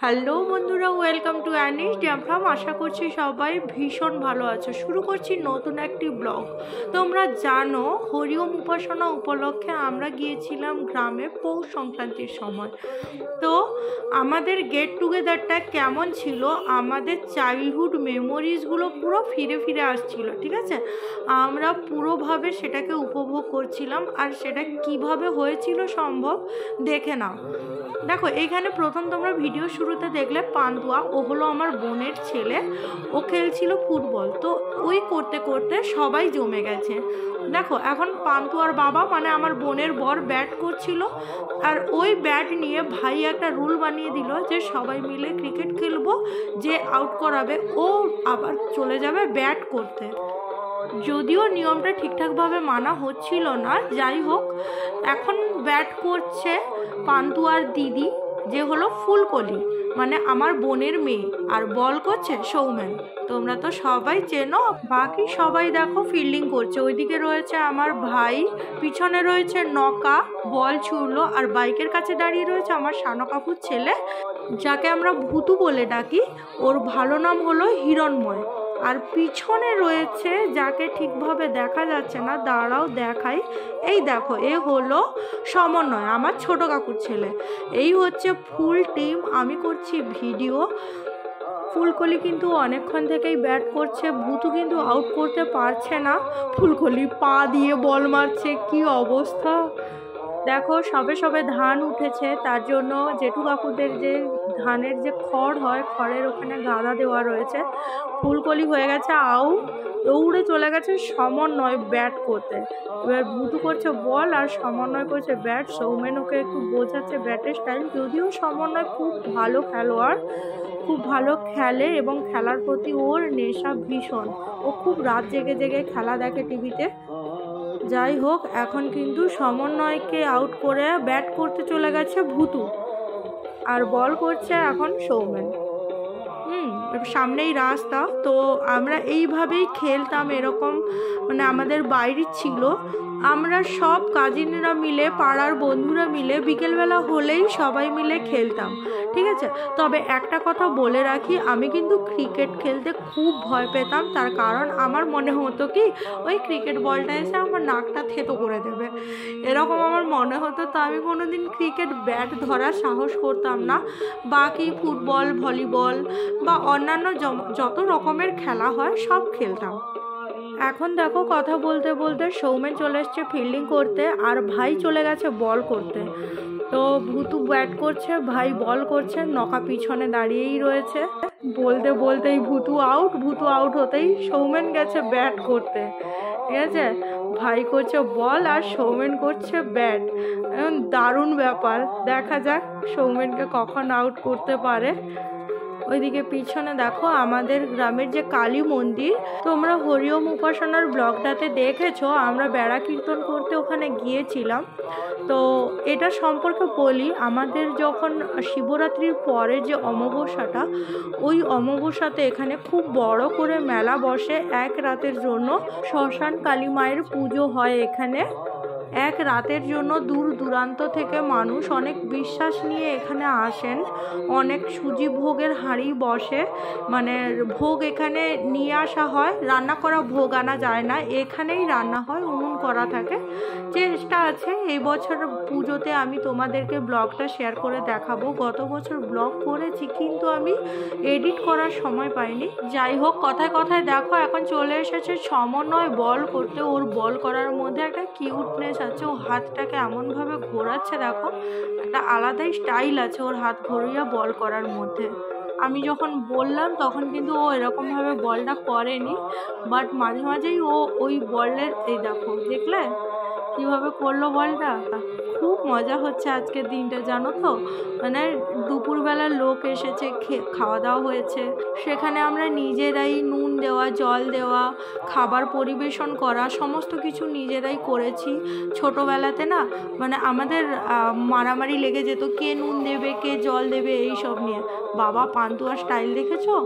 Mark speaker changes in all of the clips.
Speaker 1: Hello বন্ধুরা, welcome to অ্যানিস ড্যামফার্ম। আশা করছি সবাই ভীষণ ভালো আছো। শুরু করছি নতুন একটি ব্লগ। তোমরা জানো, হরিওম উপাসনা উপলক্ষে আমরা গিয়েছিলাম গ্রামে পৌষ সংক্রান্তির সময়। তো আমাদের গেট টুগেদারটা কেমন ছিল, আমাদের চাইল্ডহুড মেমোরিজগুলো পুরো ফিরে ফিরে আসছিল। ঠিক আছে, আমরা পুরোভাবে সেটাকে উপভোগ করছিলাম। আর সেটা কিভাবে হয়েছিল সম্ভব দেখে নাও। দেখো, এইখানে প্রথম তোমরা ভিডিও শুরুতে দেখলে পান্তুয়া, ও হলো আমার বোনের ছেলে। ও খেলছিল ফুটবল। তো ওই করতে করতে সবাই জমে গেছে। দেখো, এখন পান্তুয়ার বাবা মানে আমার বোনের বর ব্যাট করছিল। আর ওই ব্যাট নিয়ে ভাই একটা রুল বানিয়ে দিল যে সবাই মিলে ক্রিকেট খেলবো, যে আউট করাবে ও আবার চলে যাবে ব্যাট করতে। যদিও নিয়মটা ঠিকঠাকভাবে মানা হচ্ছিল না, যাই হোক, এখন ব্যাট করছে পান্তুয়ার দিদি, যে হলো ফুলকলি, মানে আমার বোনের মেয়ে, আর বল করছে সৌমেন। তোমরা তো সবাই চেনো। বাকি সবাই দেখো ফিল্ডিং করছে। ওইদিকে রয়েছে আমার ভাই, পিছনে রয়েছে নকা, বল ছুড়লো। আর বাইকের কাছে দাঁড়িয়ে রয়েছে আমার শানো কাকুর ছেলে, যাকে আমরা ভুতু বলে ডাকি। ওর ভালো নাম হলো হিরণময়। আর পিছনে রয়েছে, যাকে ঠিকভাবে দেখা যাচ্ছে না, দাঁড়াও দেখাই, এই দেখো, এ হলো সমন্বয়, আমার ছোট কাকুর ছেলে। এই হচ্ছে ফুল টিম। আমি করছি ভিডিও। ফুলকলি কিন্তু অনেকক্ষণ থেকেই ব্যাট করছে। ভুতু কিন্তু আউট করতে পারছে না। ফুলকলি পা দিয়ে বল মারছে, কি অবস্থা দেখো। সবে সবে ধান উঠেছে, তার জন্য জেঠু কাকুদের যে ধানের যে খড় হয়, খড়ের ওখানে গাদা দেওয়া রয়েছে। ফুলকলি হয়ে গেছে আউট, দৌড়ে চলে গেছে সমন্বয় ব্যাট করতে। এবার ভুতু করছে বল আর সমন্বয় করছে ব্যাট। সৌমেন ওকে একটু বোঝাচ্ছে ব্যাটের স্টাইল। যদিও সমন্বয় খুব ভালো খেলোয়াড়, খুব ভালো খেলে এবং খেলার প্রতি ওর নেশা ভীষণ। ও খুব রাত জেগে জেগে খেলা দেখে টিভিতে। যাই হোক, এখন কিন্তু সমন্বয়কে আউট করে ব্যাট করতে চলে গেছে ভুতু, আর বল করছে এখন সৌমেন। সামনেই রাস্তা। তো আমরা এইভাবেই খেলতাম, এরকম মানে আমাদের বাইরে ছিল। আমরা সব কাজিনরা মিলে, পাড়ার বন্ধুরা মিলে বিকেলবেলা হলেই সবাই মিলে খেলতাম। ঠিক আছে, তবে একটা কথা বলে রাখি, আমি কিন্তু ক্রিকেট খেলতে খুব ভয় পেতাম। তার কারণ আমার মনে হতো কি, ওই ক্রিকেট বলটা এসে আমার নাকটা থেতো করে দেবে, এরকম আমার মনে হতো। তো আমি কোনোদিন ক্রিকেট ব্যাট ধরার সাহস করতাম না। বাকি ফুটবল, ভলিবল বা অন্যান্য যত রকমের খেলা হয় সব খেলতাম। এখন দেখো, কথা বলতে বলতে সৌমেন চলে এসছে ফিল্ডিং করতে, আর ভাই চলে গেছে বল করতে। তো ভুতু ব্যাট করছে, ভাই বল করছে, নকা পিছনে দাঁড়িয়েই রয়েছে। বলতে বলতেই ভুতু আউট হতেই সৌমেন গেছে ব্যাট করতে। ঠিক আছে, ভাই করছে বল আর সৌমেন করছে ব্যাট। এখন দারুণ ব্যাপার, দেখা যাক সৌমেনকে কখন আউট করতে পারে। ওইদিকে পিছনে দেখো আমাদের গ্রামের যে কালী মন্দির, তোমরা হরিওম উপাসনার ব্লগটাতে দেখেছো, আমরা বেড়া কীর্তন করতে ওখানে গিয়েছিলাম। তো এটা সম্পর্কে বলি, আমাদের যখন শিবরাত্রির পরে যে অমাবস্যাটা, ওই অমাবস্যাতে এখানে খুব বড় করে মেলা বসে। এক রাতের জন্য শ্মশান কালী মায়ের পুজো হয় এখানে। এক রাতের জন্য দূর দূরান্ত থেকে মানুষ অনেক বিশ্বাস নিয়ে এখানে আসেন। অনেক সুজি ভোগের হাঁড়ি বসে, মানে ভোগ এখানে নিয়ে আসা হয়। রান্না করা ভোগ আনা যায় না, এখানেই রান্না হয়, উনুন করা থাকে। চেষ্টা আছে এই বছর পুজোতে আমি তোমাদেরকে ব্লগটা শেয়ার করে দেখাবো। গত বছর ব্লগ করেছি, কিন্তু আমি এডিট করার সময় পাইনি। যাই হোক, কথায় কথায় দেখো এখন চলে এসেছে সমন্বয় বল করতে। ওর বল করার মধ্যে একটা কিউটনেস আছে। ও হাতটাকে এমনভাবে ঘোরাচ্ছে, দেখো, একটা আলাদাই স্টাইল আছে ওর হাত ঘুরিয়ে বল করার মধ্যে। আমি যখন বললাম তখন কিন্তু ও এরকমভাবে বলটা করেনি, বাট মাঝে মাঝেই ও ওই বলের, এই দেখো দেখলে কীভাবে করলো বলটা। খুব মজা হচ্ছে আজকের দিনটা, জানো তো। মানে দুপুরবেলা লোক এসেছে, খাওয়া দাওয়া হয়েছে। সেখানে আমরা নিজেরাই নুন দেওয়া, জল দেওয়া, খাবার পরিবেশন করা, সমস্ত কিছু নিজেরাই করেছি। ছোটোবেলাতে না, মানে আমাদের মারামারি লেগে যেত, কে নুন দেবে কে জল দেবে, এই সব নিয়ে। বাবা, পান্তুয়া স্টাইল দেখেছো?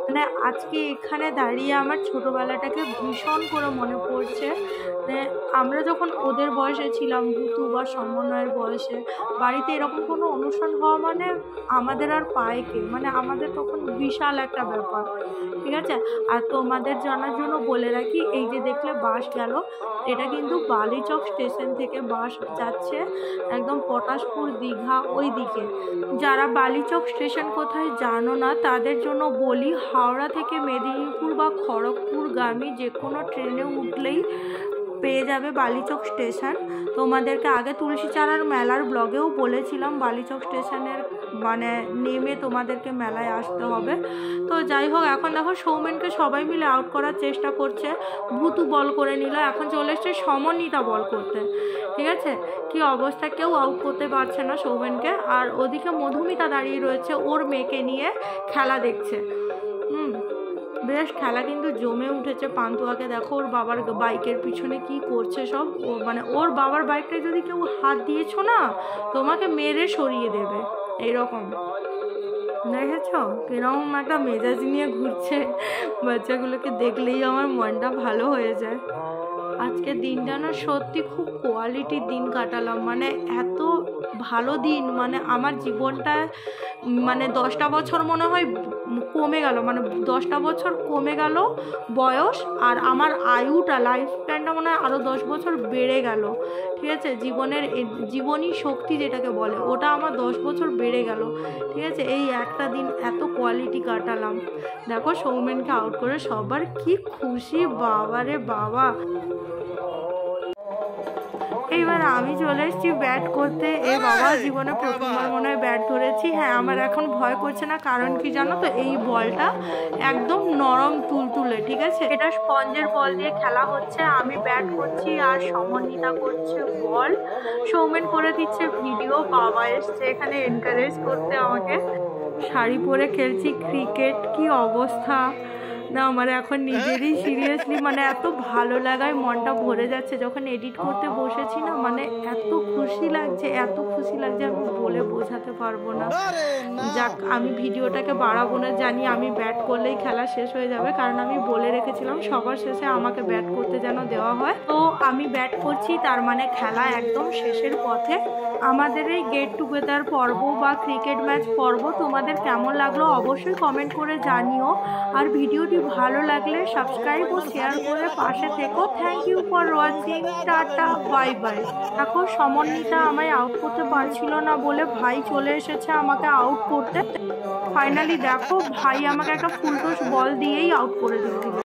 Speaker 1: মানে আজকে এখানে দাঁড়িয়ে আমার ছোটোবেলাটাকে ভীষণ করে মনে পড়ছে। মানে আমরা যখন ওদের বয়সে ছিলাম, ভূতু বা সমন্বয়ের বয়সে, বাড়িতে এরকম কোনো অনুষ্ঠান হওয়া মানে আমাদের আর পায় কে, মানে আমাদের তখন বিশাল একটা ব্যাপার, ঠিক আছে। আর তোমাদের জানার জন্য বলে রাখি, এই যে দেখলে বাস গেল, এটা কিন্তু বালিচক স্টেশন থেকে বাস যাচ্ছে একদম পটাশপুর দীঘা ওই দিকে। যারা বালিচক স্টেশন কোথায় জানো না তাদের জন্য বলি, হাওড়া থেকে মেদিনীপুর বা খড়গপুরগামী যে কোনো ট্রেনে উঠলেই পেয়ে যাবে বালিচক স্টেশন। তোমাদেরকে আগে তুলসীচারার মেলার ব্লগেও বলেছিলাম বালিচক স্টেশনের মানে নেমে তোমাদেরকে মেলায় আসতে হবে। তো যাই হোক, এখন দেখো সৌমেনকে সবাই মিলে আউট করার চেষ্টা করছে। ভূতু বল করে নিল, এখন চলে এসছে সমন্বিতা বল করতে, ঠিক আছে। কি অবস্থা, কেউ আউট করতে পারছে না সৌমেনকে। আর ওদিকে মধুমিতা দাঁড়িয়ে রয়েছে ওর মেয়েকে নিয়ে খেলা দেখছে। বেশ খেলা কিন্তু জমে উঠেছে। পান্তুয়াকে দেখো ওর বাবার বাইকের পিছনে কি করছে সব। ও মানে ওর বাবার বাইকটায় যদি কেউ হাত দিয়েছো না, তোমাকে মেরে সরিয়ে দেবে, এইরকম। দেখেছ কিরকম একটা মেজাজ নিয়ে ঘুরছে। বাচ্চাগুলোকে দেখলেই আমার মনটা ভালো হয়ে যায়। আজকে দিনটা না সত্যি খুব কোয়ালিটির দিন কাটালাম, মানে এত ভালো দিন, মানে আমার জীবনটায় মানে 10টা বছর মনে হয় কমে গেল, মানে 10টা বছর কমে গেল বয়স, আর আমার আয়ুটা লাইফ স্প্যানটা মনে হয় আরও 10 বছর বেড়ে গেল, ঠিক আছে। জীবনী শক্তি যেটাকে বলে ওটা আমার 10 বছর বেড়ে গেল, ঠিক আছে। এই একটা দিন এত কোয়ালিটি কাটালাম। দেখো সৌমেনকে আউট করে সবার কি খুশি, বাবারে বাবা। এইবার আমি চলে এসেছি ব্যাট করতে। এ বাবা, জীবনে প্রথমবার মনে হয় ব্যাট ধরেছি। হ্যাঁ, আমার এখন ভয় করছে না, কারণ কি জানো তো, এই বলটা একদম নরম তুলতুলে, ঠিক আছে। এটা স্পঞ্জের বল দিয়ে খেলা হচ্ছে। আমি ব্যাট করছি আর সমন্বিতা করছে বল। সৌমেন করে দিচ্ছে ভিডিও। বাবা এসছে এখানে এনকারেজ করতে আমাকে। শাড়ি পরে খেলছি ক্রিকেট, কি অবস্থা না আমার এখন নিজেরই সিরিয়াসলি মানে এত ভালো লাগায় মনটা ভরে যাচ্ছে। যখন এডিট করতে বসেছি না, মানে এত খুশি লাগছে, এত খুশি লাগছে, আমি বলে বোঝাতে পারবো না। যাক, আমি ভিডিওটাকে বাড়াবো না, জানি আমি ব্যাট করলেই খেলা শেষ হয়ে যাবে, কারণ আমি বলে রেখেছিলাম সবার শেষে আমাকে ব্যাট করতে যেন দেওয়া হয়। তো আমি ব্যাট করছি, তার মানে খেলা একদম শেষের পথে। আমাদের এই গেট টুগেদার পর্ব বা ক্রিকেট ম্যাচ পর্ব তোমাদের কেমন লাগলো অবশ্যই কমেন্ট করে জানিও। আর ভিডিওটি ভালো লাগলে সাবস্ক্রাইব ও শেয়ার করে পাশে থেকো। Thank you for watching, tata, bye bye. দেখো সমন্বিতা আমায় আউট করতে পারছিল না বলে ভাই চলে এসেছে আমাকে আউট করতে। ফাইনালি দেখো ভাই আমাকে একটা ফুলটস বল দিয়েই আউট করে দিল।